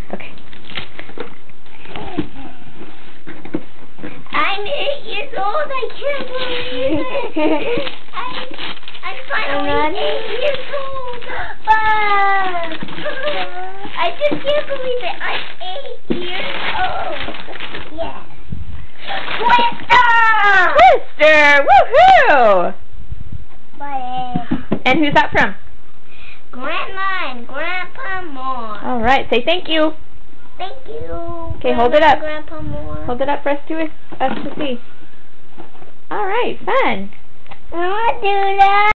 Okay. I'm 8 years old. I can't believe it. I'm finally 8 years old. I just can't believe it. I'm 8 years old. Yes. Twister! Woohoo! Bye. And who's that from? Grandma and Grandpa Moore. All right. Say thank you. Thank you. Okay, hold it up. Grandpa Moore. Hold it up for us to see. All right. Fun. I want to do that.